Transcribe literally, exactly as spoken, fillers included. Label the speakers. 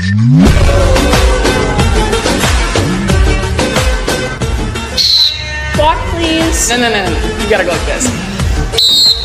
Speaker 1: Walk, please.
Speaker 2: No, no, no, no, no. You gotta go like this.